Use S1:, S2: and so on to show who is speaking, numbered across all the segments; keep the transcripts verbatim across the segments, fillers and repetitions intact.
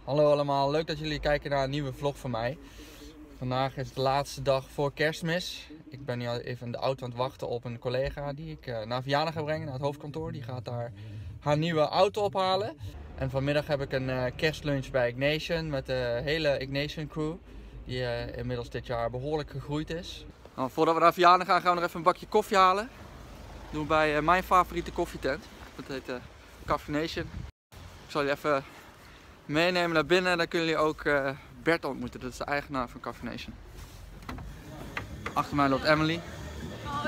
S1: Hallo allemaal, leuk dat jullie kijken naar een nieuwe vlog van mij. Vandaag is de laatste dag voor Kerstmis. Ik ben nu al even in de auto aan het wachten op een collega die ik uh, naar Vianen ga brengen, naar het hoofdkantoor. Die gaat daar haar nieuwe auto ophalen. En vanmiddag heb ik een uh, kerstlunch bij Ignation met de hele Ignation crew. Die uh, inmiddels dit jaar behoorlijk gegroeid is. Nou, voordat we naar Vianen gaan, gaan we nog even een bakje koffie halen. Dat doen we bij uh, mijn favoriete koffietent. Dat heet uh, Caffeination. Ik zal je even meenemen naar binnen en dan kunnen jullie ook uh, Bert ontmoeten. Dat is de eigenaar van Caffeination. Achter mij loopt Emily.
S2: Hoi.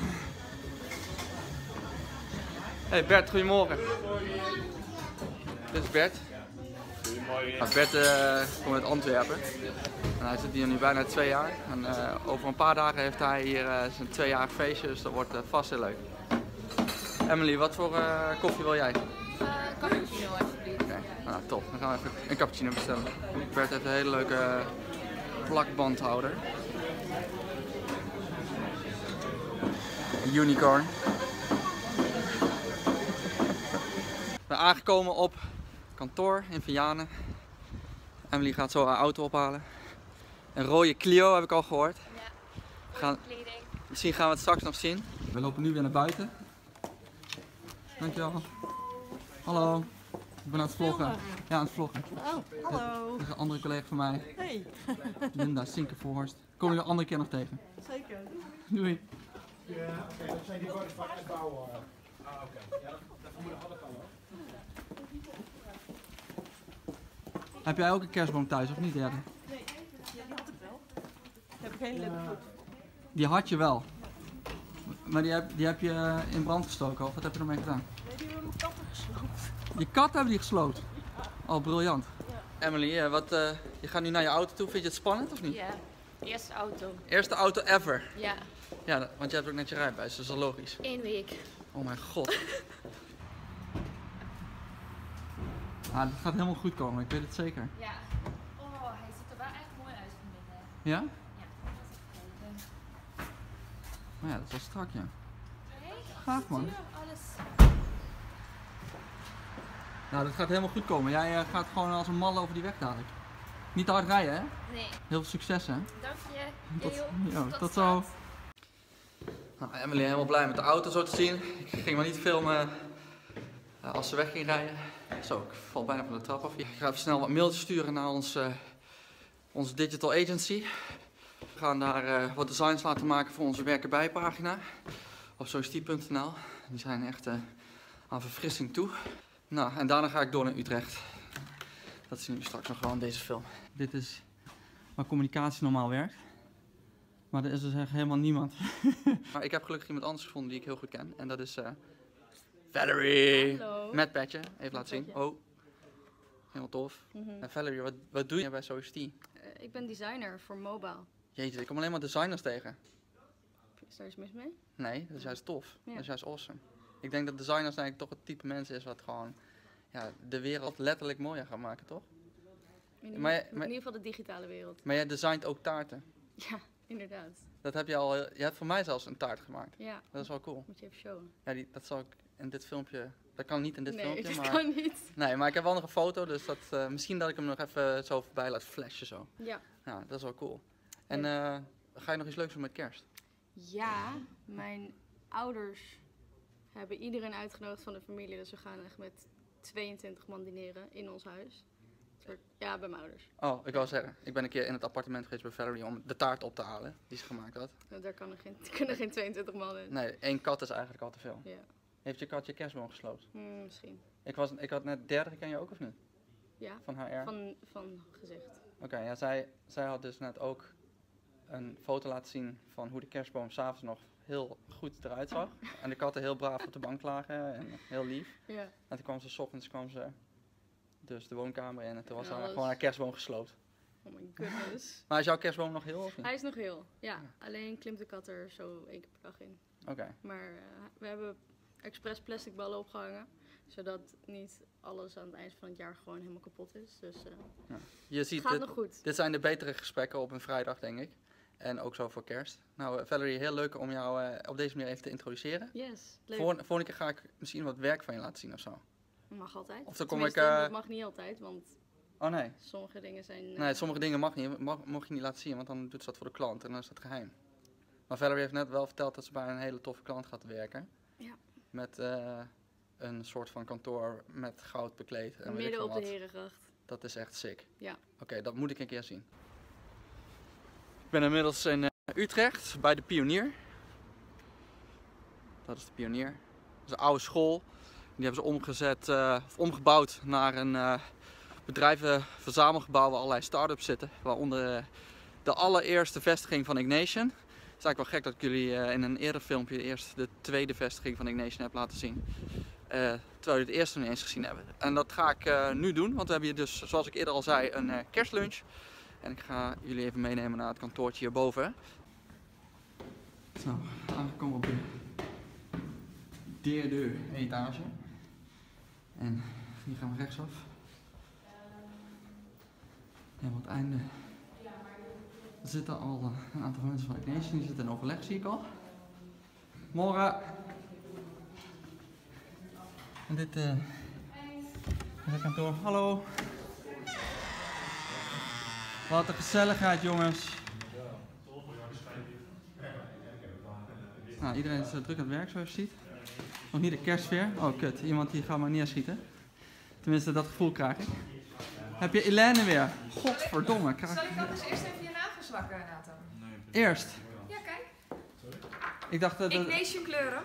S1: Hey Bert, goedemorgen. Dit is Bert. Nou, Bert uh, komt uit Antwerpen. En hij zit hier nu bijna twee jaar. En uh, over een paar dagen heeft hij hier uh, zijn tweejarig feestje, dus dat wordt uh, vast heel leuk. Emily, wat voor uh, koffie wil jij?
S2: Uh, cappuccino alsjeblieft.
S1: Oké, nou top. Dan gaan we even een cappuccino bestellen. Bert heeft een hele leuke plakbandhouder. Een unicorn. We zijn aangekomen op kantoor in Vianen. Emily gaat zo haar auto ophalen. Een rode Clio heb ik al gehoord.
S2: Ja,
S1: we gaan,
S2: kleding.
S1: misschien gaan we het straks nog zien. We lopen nu weer naar buiten. Dankjewel. Hallo. Ik ben aan het vloggen. Ja, aan het vloggen.
S3: Oh, hallo.
S1: Dat is een andere collega van mij.
S3: Hey.
S1: Linda Sinkevoorst. Kom je een andere keer nog tegen.
S3: Zeker.
S1: Doei.
S4: Ja, oké, dat zijn die bouwen. Ah, oké. Ja, dat moet ik hadden hoor.
S1: Heb jij ook een kerstboom thuis of niet, derde?
S3: Nee, ja, die had ik wel. Die heb ik helemaal goed.
S1: Die had je wel. Maar die heb, die heb je in brand gestoken of wat heb je ermee gedaan?
S3: Nee, die hebben mijn katten gesloopt.
S1: Je kat hebben die gesloopt? Oh, briljant. Ja. Emily, uh, wat, uh, je gaat nu naar je auto toe. Vind je het spannend of niet?
S2: Ja, eerste auto.
S1: Eerste auto ever.
S2: Ja.
S1: Ja, want je hebt ook net je rijbewijs, dus dat is al logisch.
S2: Eén week.
S1: Oh mijn god. Ah, dit gaat helemaal goed komen, ik weet het zeker.
S2: Ja. Oh, hij ziet er wel echt mooi uit van binnen.
S1: Ja?
S2: Ja, dat is echt leuk.
S1: Oh ja, dat is wel strak, ja.
S2: Hey,
S1: Gaaf man.
S2: alles.
S1: Nou, dat gaat helemaal goed komen. Jij uh, gaat gewoon als een mal over die weg dadelijk. Niet te hard rijden, hè?
S2: Nee.
S1: Heel veel succes, hè?
S2: Dank je.
S1: Tot,
S2: Heel,
S1: ja,
S2: tot
S1: tot zo.
S2: straks.
S1: Nou, Emily helemaal blij met de auto zo te zien. Ik ging maar niet filmen uh, als ze weg ging rijden. Zo, ik val bijna van de trap af. Ik ga even snel wat mailtjes sturen naar ons, uh, onze digital agency. We gaan daar uh, wat designs laten maken voor onze werken bij pagina op society punt n l. Die zijn echt uh, aan verfrissing toe. Nou, en daarna ga ik door naar Utrecht. Dat zien jullie straks nog wel in deze film. Dit is waar communicatie normaal werkt. Maar er is dus echt helemaal niemand. Maar ik heb gelukkig iemand anders gevonden die ik heel goed ken. En dat is uh, Valerie.
S2: Hallo.
S1: Met petje. Even laten zien. Oh. Helemaal tof.
S2: Mm-hmm.
S1: En Valerie, wat, wat doe je bij Society?
S2: Uh, ik ben designer voor mobile.
S1: Jeetje, ik kom alleen maar designers tegen.
S2: Is daar iets mis mee?
S1: Nee, dat is juist tof.
S2: Ja.
S1: Dat is juist awesome. Ik denk dat designers eigenlijk toch het type mensen is wat gewoon ja, de wereld letterlijk mooier gaat maken, toch?
S2: In ieder,
S1: Maar je-
S2: in
S1: maar-
S2: ieder geval de digitale wereld.
S1: Maar jij designt ook taarten.
S2: Ja, inderdaad.
S1: Dat heb je al, je hebt voor mij zelfs een taart gemaakt.
S2: Ja,
S1: Dat is wel cool.
S2: moet je even showen.
S1: Ja, die, dat zal ik in dit filmpje, dat kan niet in dit
S2: nee,
S1: filmpje,
S2: dat
S1: maar...
S2: kan niet.
S1: Nee, maar ik heb wel nog een foto, dus dat, uh, misschien dat ik hem nog even zo voorbij laat flashen zo.
S2: Ja.
S1: Ja, dat is wel cool. En uh, ga je nog iets leuks doen met kerst?
S2: Ja, mijn ouders hebben iedereen uitgenodigd van de familie. Dus we gaan echt met tweeëntwintig man dineren in ons huis. Soort, ja, bij mijn ouders.
S1: Oh, ik wou zeggen, ik ben een keer in het appartement geweest bij Valerie om de taart op te halen die ze gemaakt had.
S2: Nou, daar kan er geen, kunnen geen tweeëntwintig man in.
S1: Nee, één kat is eigenlijk al te veel.
S2: Ja,
S1: Heeft je kat je kerstboom gesloopt?
S2: hmm, misschien.
S1: Ik, was, ik had net derde, ken je ook of niet?
S2: Ja,
S1: Van H R?
S2: van, van gezicht.
S1: Oké, okay, ja, zij, zij had dus net ook een foto laten zien van hoe de kerstboom s'avonds nog heel goed eruit zag. En de katten heel braaf op de bank lagen en heel lief.
S2: Ja.
S1: En toen kwam ze 's ochtends kwam ze dus de woonkamer in en toen was
S2: Ja,
S1: haar
S2: dat is-
S1: gewoon haar kerstboom gesloopt.
S2: Oh my goodness.
S1: Maar is jouw kerstboom nog heel of niet?
S2: Hij is nog heel. Ja, alleen klimt de kat er zo één keer per dag in.
S1: Oké. Okay.
S2: Maar uh, we hebben expres plastic ballen opgehangen. Zodat niet alles aan het eind van het jaar gewoon helemaal kapot is. Dus uh,
S1: Ja. Je ziet,
S2: gaat
S1: dit,
S2: nog goed.
S1: dit zijn de betere gesprekken op een vrijdag, denk ik. En ook zo voor kerst. Nou, uh, Valerie, heel leuk om jou uh, op deze manier even te introduceren.
S2: Yes, leuk.
S1: Voor, volgende keer ga ik misschien wat werk van je laten zien of zo.
S2: Mag altijd.
S1: Of dan kom ik,
S2: Tenminste,
S1: uh,
S2: dat mag niet altijd, want
S1: Oh nee.
S2: Sommige dingen zijn... Uh...
S1: Nee, sommige dingen mag, niet, mag, mag je niet laten zien, want dan doet ze dat voor de klant en dan is dat geheim. Maar Valerie heeft net wel verteld dat ze bij een hele toffe klant gaat werken.
S2: Ja.
S1: Met uh, een soort van kantoor met goud bekleed. En
S2: midden op de Herengracht.
S1: Dat is echt sick.
S2: Ja.
S1: Oké, okay, dat moet ik een keer zien. Ik ben inmiddels in uh, Utrecht bij de Pionier. Dat is de Pionier. Dat is een oude school. Die hebben ze omgezet, uh, of omgebouwd naar een uh, bedrijvenverzamelgebouw waar allerlei start-ups zitten. Waaronder uh, de allereerste vestiging van Ignation. Het is eigenlijk wel gek dat ik jullie uh, in een eerder filmpje eerst de tweede vestiging van Ignation heb laten zien. Uh, terwijl jullie het eerste nog niet eens gezien hebben. En dat ga ik uh, nu doen, want we hebben hier dus, zoals ik eerder al zei, een uh, kerstlunch. En ik ga jullie even meenemen naar het kantoortje hierboven. Zo, aangekomen op de derde etage. En hier gaan we rechtsaf. En op het einde zitten al een aantal mensen van Ignation, die zitten in overleg, zie ik al. Morgen. En dit uh, is het kantoor. Hallo. Wat een gezelligheid, jongens. Nou, iedereen is uh, druk aan het werk, zoals je ziet. Nog niet de kerstsfeer. Oh, kut. Iemand die gaat maar neerschieten. Tenminste, dat gevoel krijg ik. Heb je Elaine weer? Godverdomme. Krijg...
S5: Zal ik dan eens eerst even je nagels lakken, Nathan?
S1: Eerst?
S5: Ja, kijk.
S1: Ik dacht dat...
S5: Ignation kleuren.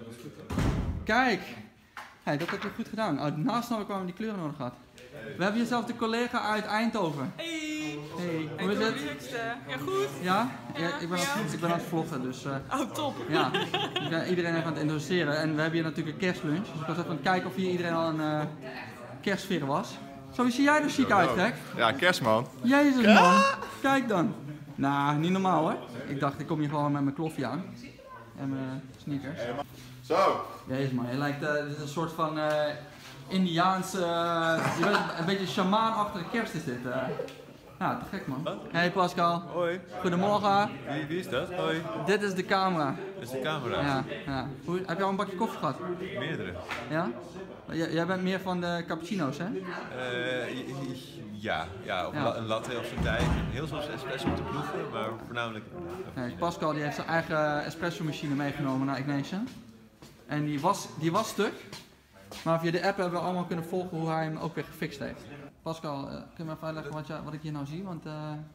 S1: Kijk. Hey, dat heb je goed gedaan. Oh, naast nou kwamen die kleuren nodig gehad. We hebben hier zelf de collega uit Eindhoven.
S3: Hey!
S1: Hey, hoe is het?
S3: Ja, goed?
S1: Ja? Ja,
S3: Ja,
S1: ik, ben
S3: ja.
S1: aan, ik ben aan het vloggen, dus... Uh,
S3: Oh, top!
S1: ja, ik ben iedereen even aan het introduceren. En we hebben hier natuurlijk een kerstlunch. Dus ik was even aan het kijken of hier iedereen al een uh, kerstsfeer was. Zo, wie zie jij er chic uit, gek?
S6: Ja, kerstman.
S1: Jezus, man. Kijk dan. Nou, niet normaal, hoor. Ik dacht, ik kom hier gewoon met mijn kloffie aan. En mijn sneakers.
S6: Zo.
S1: Jezus, man. Je lijkt uh, dit is een soort van... Uh, Indiaanse, uh, je bent een beetje shamaanachtige kerst is dit. Uh. Ja, te gek man. Hey Pascal.
S7: Hoi.
S1: Goedemorgen.
S7: Wie, wie is dat? Hoi.
S1: Dit is de camera.
S7: Dat is de camera.
S1: Ja, ja. Hoe, heb je al een bakje koffie gehad?
S7: Meerdere.
S1: Ja? J jij bent meer van de cappuccino's, hè?
S7: Uh, ja, ja, of
S1: ja.
S7: een latte op zijn tijd. Heel veel espresso om te proeven, maar voornamelijk...
S1: Kijk, Pascal die heeft zijn eigen espresso machine meegenomen naar Ignation. En die was, die was stuk. Maar via de app hebben we allemaal kunnen volgen hoe hij hem ook weer gefixt heeft. Pascal, uh, kun je me even uitleggen wat, je, wat ik hier nou zie? Want, uh...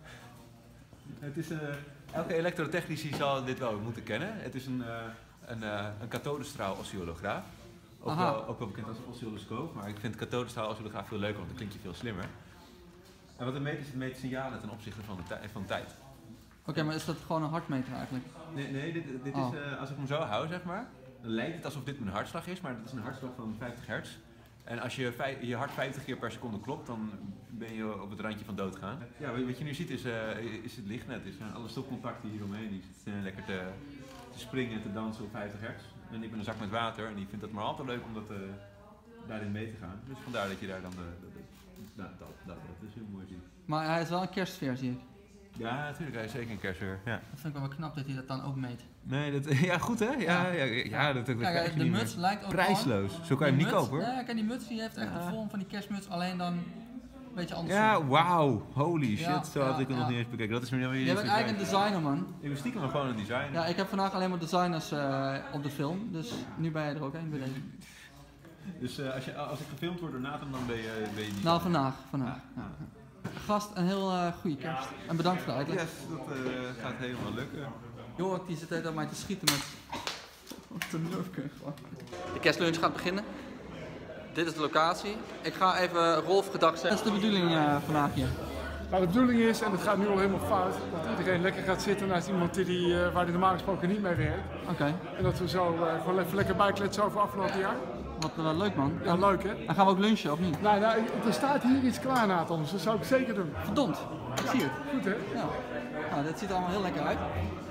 S7: Het is, uh, elke elektrotechnici zal dit wel moeten kennen. Het is een, uh, een, uh, een kathodestraal-oscillograaf. Ook wel, ook wel bekend als oscilloscoop, maar ik vind kathodestraal-oscillograaf veel leuker, want dan klinkt je veel slimmer. En wat het meet is, het meet signalen ten opzichte van, de van tijd.
S1: Oké, okay, maar is dat gewoon een hartmeter eigenlijk?
S7: Nee, nee dit, dit
S1: oh.
S7: is, uh, als ik hem zo hou, zeg maar, dan lijkt het alsof dit mijn hartslag is, maar dat is een hartslag van vijftig hertz. En als je je hart vijftig keer per seconde klopt, dan ben je op het randje van doodgaan. Ja, wat je nu ziet is, uh, is het lichtnet. Is, uh, alle stopcontacten hieromheen die zitten lekker te, te springen en te dansen op vijftig hertz. En ik ben een zak met water en die vindt het maar altijd leuk om dat, uh, daarin mee te gaan. Dus vandaar dat je daar dan de, de, de, nou, dat, dat, dat is heel mooi ziet.
S1: Maar hij is wel een kerstsfeer, zie ik.
S7: Ja, natuurlijk. Hij is zeker een kerstsfeer. Ja.
S1: Dat vind ik wel knap dat hij dat dan ook meet.
S7: Nee, dat, ja goed hè? Ja, ja, ja, ja dat, dat
S1: kijk,
S7: je
S1: de
S7: niet
S1: muts
S7: meer.
S1: lijkt ook
S7: prijsloos. Zo kan je hem niet
S1: muts,
S7: kopen hoor.
S1: Ja, kijk, die muts die heeft echt
S7: ja.
S1: de vorm van die kerstmuts, alleen dan een beetje anders.
S7: Ja, wauw. Holy shit.
S1: Ja,
S7: Zo had
S1: ja,
S7: ik hem
S1: ja.
S7: nog niet eens bekeken. Dat is me nou
S1: Jij bent eigenlijk een designer, man.
S7: Ik ben stiekem gewoon een designer.
S1: Ja, ik heb vandaag alleen maar designers uh, op de film, dus nu ben je er ook een bij deze.
S7: Dus uh, als, je, als ik gefilmd word door Nathan, dan ben je, ben je niet.
S1: Nou, vandaag. vandaag. Ja. Ja. Gast, een heel uh, goede kerst. En bedankt voor de uitleg.
S7: Yes, dat uh, gaat helemaal lukken.
S1: Jorik die zit altijd op mij te schieten met... Wat een nufke gewoon. De kerstlunch gaat beginnen. Dit is de locatie. Ik ga even Rolf gedag zeggen. Wat is de bedoeling uh, vandaag hier?
S4: Nou, de bedoeling is, en het gaat nu al helemaal fout, dat iedereen lekker gaat zitten naast iemand die, die, uh, waar hij normaal gesproken niet mee werkt.
S1: Oké. Okay.
S4: En dat we zo uh, gewoon even lekker bijkletsen over afgelopen jaar.
S1: Wat uh, leuk man.
S4: Ja, leuk hè?
S1: Dan gaan we ook lunchen of niet?
S4: Nou, nou, er staat hier iets klaar Nathan, dus dat zou ik zeker doen.
S1: Verdomd, ik zie het.
S4: Goed hè?
S1: Ja. Nou, dit ziet er allemaal heel lekker uit.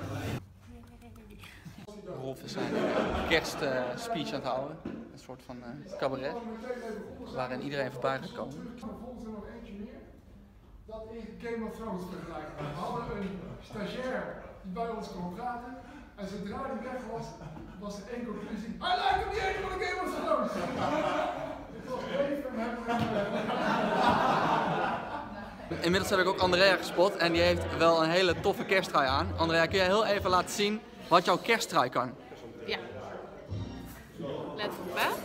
S1: Rolf is zijn kerstspeech uh, aan het houden. Een soort van uh, cabaret. Waarin iedereen voorbij gaat komen.
S4: Dat is Game of Thrones vergelijken. We hadden een stagiair die bij ons kon praten. En zodra hij weg was, was er één conclusie. Hij lijkt op die ene van de Game of Thrones! Ik was even en hebben we
S1: Inmiddels heb ik ook Andrea gespot en die heeft wel een hele toffe kersttrui aan. Andrea, kun jij heel even laten zien wat jouw kersttrui kan?
S2: Ja. Let op, hè.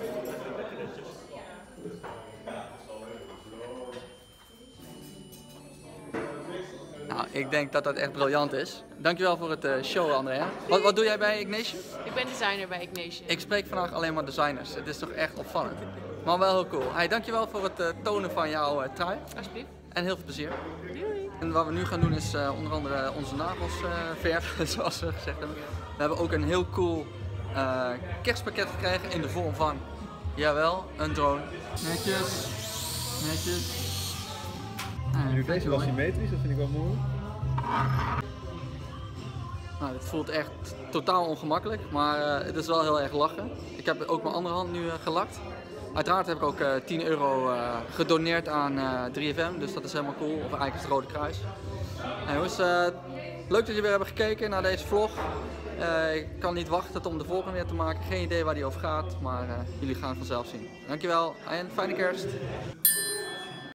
S1: Nou, ik denk dat dat echt briljant is. Dankjewel voor het uh, show, Andrea. Wat, wat doe jij bij Ignatius?
S3: Ik ben designer bij Ignatius.
S1: Ik spreek vandaag alleen maar designers. Het is toch echt opvallend. Maar wel heel cool. Hey, dankjewel voor het uh, tonen van jouw uh, trui.
S3: Alsjeblieft.
S1: En heel veel plezier.
S3: Doei.
S1: En wat we nu gaan doen is uh, onder andere onze nagels uh, verven, zoals we gezegd hebben. We hebben ook een heel cool uh, kerstpakket gekregen in de vorm van, jawel, een drone. Netjes, netjes. Ah,
S7: Nu deze wel symmetrisch, dat vind ik wel mooi.
S1: Nou, dit voelt echt totaal ongemakkelijk, maar uh, het is wel heel erg lachen. Ik heb ook mijn andere hand nu uh, gelakt. Uiteraard heb ik ook uh, tien euro uh, gedoneerd aan uh, drie F M, dus dat is helemaal cool. Of eigenlijk is het Rode Kruis. Nou, jongens, uh, leuk dat jullie weer hebben gekeken naar deze vlog. Uh, ik kan niet wachten om de volgende weer te maken. Geen idee waar die over gaat, maar uh, jullie gaan het vanzelf zien. Dankjewel en fijne kerst.